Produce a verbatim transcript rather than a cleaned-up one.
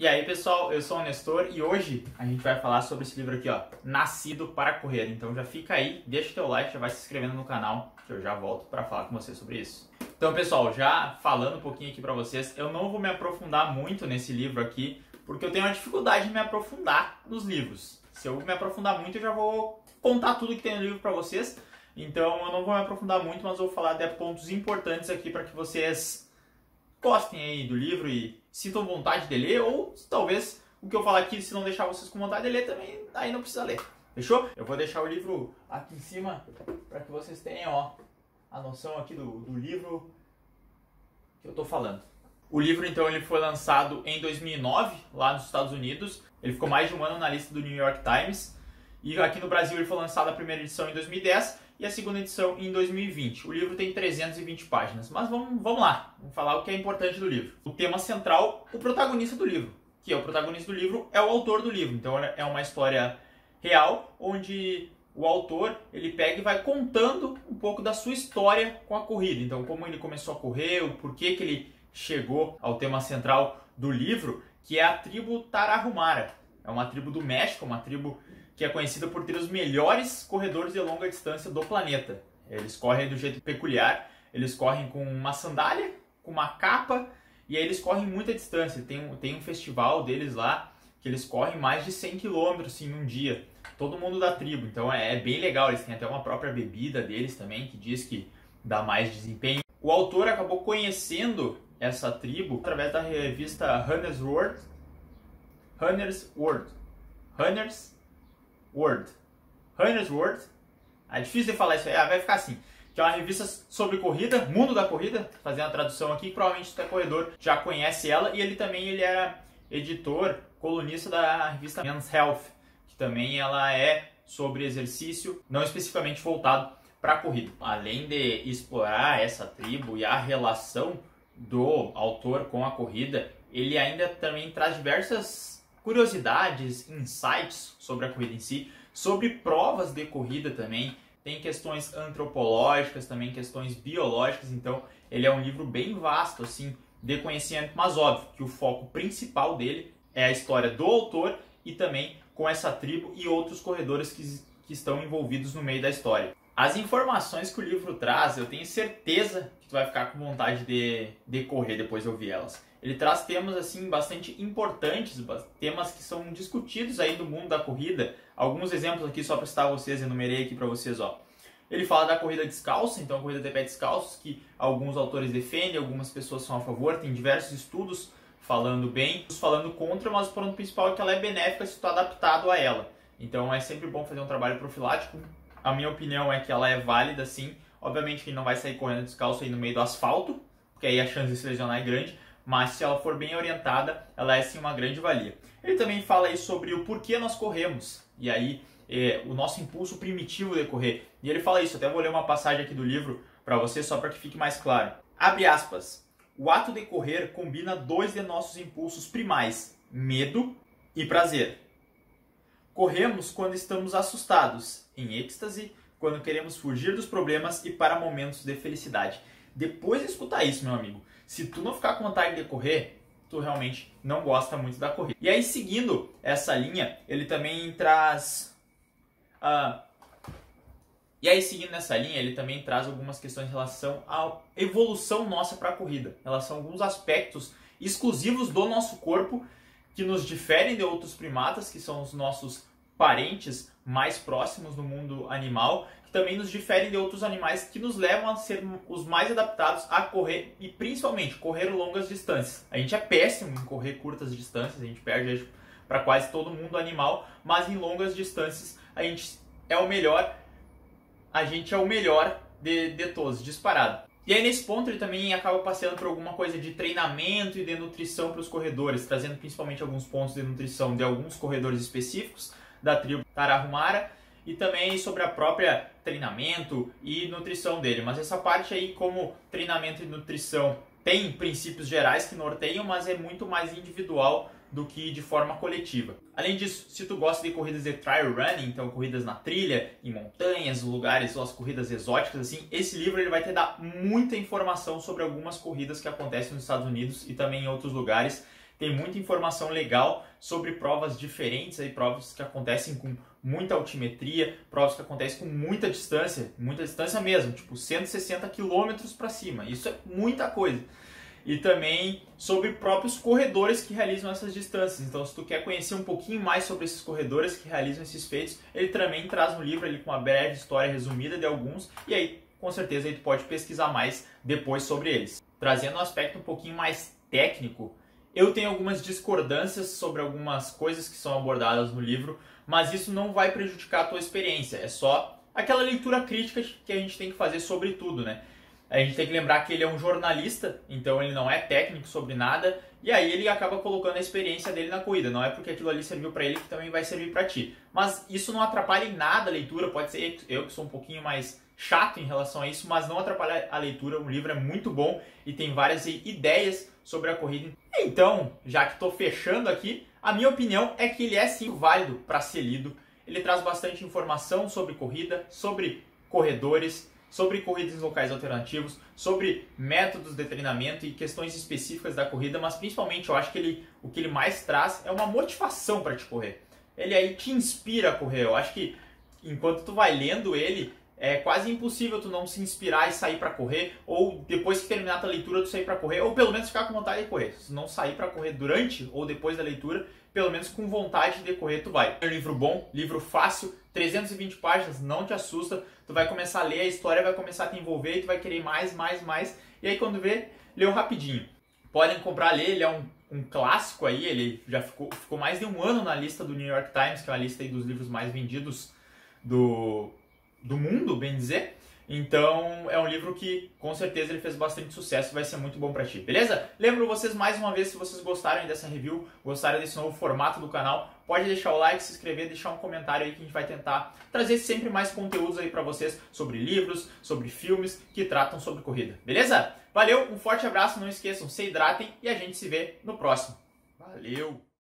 E aí pessoal, eu sou o Nestor e hoje a gente vai falar sobre esse livro aqui, ó, Nascido para Correr. Então já fica aí, deixa o teu like, já vai se inscrevendo no canal que eu já volto para falar com você sobre isso. Então pessoal, já falando um pouquinho aqui para vocês, eu não vou me aprofundar muito nesse livro aqui, porque eu tenho uma dificuldade de me aprofundar nos livros. Se eu me aprofundar muito, eu já vou contar tudo que tem no livro para vocês. Então eu não vou me aprofundar muito, mas vou falar de pontos importantes aqui para que vocês gostem aí do livro e sintam vontade de ler, ou talvez o que eu falar aqui, se não deixar vocês com vontade de ler também, aí não precisa ler. Fechou? Eu vou deixar o livro aqui em cima para que vocês tenham, ó, a noção aqui do, do livro que eu tô falando. O livro, então, ele foi lançado em dois mil e nove, lá nos Estados Unidos. Ele ficou mais de um ano na lista do New York Times. E aqui no Brasil ele foi lançado a primeira edição em dois mil e dez e a segunda edição em dois mil e vinte. O livro tem trezentas e vinte páginas. Mas vamos, vamos lá, vamos falar o que é importante do livro. O tema central, o protagonista do livro. Que é o protagonista do livro, é o autor do livro. Então é uma história real, onde o autor ele pega e vai contando um pouco da sua história com a corrida. Então como ele começou a correr, o porquê que ele chegou ao tema central do livro, que é a tribo Tarahumara. É uma tribo do México, uma tribo que é conhecida por ter os melhores corredores de longa distância do planeta. Eles correm do jeito peculiar, eles correm com uma sandália, com uma capa, e aí eles correm muita distância. Tem um, tem um festival deles lá, que eles correm mais de cem quilômetros em um dia. Todo mundo da tribo, então é, é bem legal. Eles têm até uma própria bebida deles também, que diz que dá mais desempenho. O autor acabou conhecendo essa tribo através da revista Runner's World. Runner's World. Runner's World. Runner's World. É difícil de falar isso aí, ah, vai ficar assim. Que é uma revista sobre corrida, mundo da corrida, fazendo a tradução aqui, provavelmente você é corredor, já conhece ela, e ele também ele era editor, colunista da revista Men's Health, que também ela é sobre exercício, não especificamente voltado para a corrida. Além de explorar essa tribo e a relação do autor com a corrida, ele ainda também traz diversas curiosidades, insights sobre a corrida em si, sobre provas de corrida também, tem questões antropológicas, também questões biológicas, então ele é um livro bem vasto assim de conhecimento, mas óbvio que o foco principal dele é a história do autor e também com essa tribo e outros corredores que, que estão envolvidos no meio da história. As informações que o livro traz, eu tenho certeza que tu vai ficar com vontade de, de correr depois de ouvir elas. Ele traz temas assim bastante importantes, temas que são discutidos aí do mundo da corrida. Alguns exemplos aqui só para citar vocês, enumerei aqui para vocês, ó. Ele fala da corrida descalça, então a corrida de pé descalços, que alguns autores defendem, algumas pessoas são a favor, tem diversos estudos falando bem, falando contra, mas o ponto principal é que ela é benéfica se tu tá adaptado a ela. Então é sempre bom fazer um trabalho profilático. A minha opinião é que ela é válida sim. Obviamente que não vai sair correndo descalço aí no meio do asfalto, porque aí a chance de se lesionar é grande, mas se ela for bem orientada, ela é sim uma grande valia. Ele também fala aí sobre o porquê nós corremos, e aí é, o nosso impulso primitivo de correr. E ele fala isso, até vou ler uma passagem aqui do livro para você, só para que fique mais claro. Abre aspas. O ato de correr combina dois de nossos impulsos primais, medo e prazer. Corremos quando estamos assustados, em êxtase, quando queremos fugir dos problemas e para momentos de felicidade. Depois de escutar isso, meu amigo, se tu não ficar com vontade de correr, tu realmente não gosta muito da corrida. E aí, seguindo essa linha, ele também traz... Uh, e aí, seguindo nessa linha, ele também traz algumas questões em relação à evolução nossa para a corrida. Em relação a alguns aspectos exclusivos do nosso corpo que nos diferem de outros primatas, que são os nossos parentes mais próximos no mundo animal, que também nos diferem de outros animais que nos levam a ser os mais adaptados a correr e principalmente correr longas distâncias. A gente é péssimo em correr curtas distâncias, a gente perde para quase todo mundo animal, mas em longas distâncias a gente é o melhor, a gente é o melhor de, de todos, disparado. E aí nesse ponto ele também acaba passeando por alguma coisa de treinamento e de nutrição para os corredores, trazendo principalmente alguns pontos de nutrição de alguns corredores específicos da tribo Tarahumara e também sobre a própria treinamento e nutrição dele. Mas essa parte aí, como treinamento e nutrição, tem princípios gerais que norteiam, mas é muito mais individual do que de forma coletiva. Além disso, se tu gosta de corridas de trail running, então corridas na trilha, em montanhas, lugares, ou as corridas exóticas, assim, esse livro ele vai te dar muita informação sobre algumas corridas que acontecem nos Estados Unidos e também em outros lugares. tem muita informação legal sobre provas diferentes, aí, provas que acontecem com muita altimetria, provas que acontecem com muita distância, muita distância mesmo, tipo cento e sessenta quilômetros para cima. Isso é muita coisa. E também sobre próprios corredores que realizam essas distâncias. Então, se tu quer conhecer um pouquinho mais sobre esses corredores que realizam esses feitos, ele também traz no livro ali com uma breve história resumida de alguns, e aí, com certeza, aí tu pode pesquisar mais depois sobre eles. Trazendo um aspecto um pouquinho mais técnico, eu tenho algumas discordâncias sobre algumas coisas que são abordadas no livro, mas isso não vai prejudicar a tua experiência, é só aquela leitura crítica que a gente tem que fazer sobre tudo, né? A gente tem que lembrar que ele é um jornalista, então ele não é técnico sobre nada, e aí ele acaba colocando a experiência dele na corrida. Não é porque aquilo ali serviu para ele que também vai servir para ti. Mas isso não atrapalha em nada a leitura, pode ser eu que sou um pouquinho mais chato em relação a isso, mas não atrapalha a leitura. O livro é muito bom e tem várias ideias sobre a corrida. Então, já que estou fechando aqui, a minha opinião é que ele é sim válido para ser lido. Ele traz bastante informação sobre corrida, sobre corredores, sobre corridas em locais alternativos, sobre métodos de treinamento e questões específicas da corrida, mas principalmente eu acho que ele, o que ele mais traz é uma motivação para te correr. Ele aí te inspira a correr. Eu acho que enquanto tu vai lendo ele, é quase impossível tu não se inspirar e sair para correr, ou depois que terminar a tua leitura tu sair para correr, ou pelo menos ficar com vontade de correr. Se não sair para correr durante ou depois da leitura, pelo menos com vontade de correr tu vai. É um livro bom, livro fácil, trezentas e vinte páginas, não te assusta. Tu vai começar a ler, a história vai começar a te envolver e tu vai querer mais, mais, mais. E aí quando vê, leu rapidinho. Podem comprar, ler, ele é um, um clássico aí, ele já ficou, ficou mais de um ano na lista do New York Times, que é uma lista aí dos livros mais vendidos do, do mundo, bem dizer. Então é um livro que com certeza ele fez bastante sucesso e vai ser muito bom pra ti, beleza? Lembro vocês mais uma vez, se vocês gostaram dessa review, gostaram desse novo formato do canal, pode deixar o like, se inscrever, deixar um comentário aí que a gente vai tentar trazer sempre mais conteúdos aí pra vocês sobre livros, sobre filmes que tratam sobre corrida, beleza? Valeu, um forte abraço, não esqueçam, se hidratem e a gente se vê no próximo. Valeu!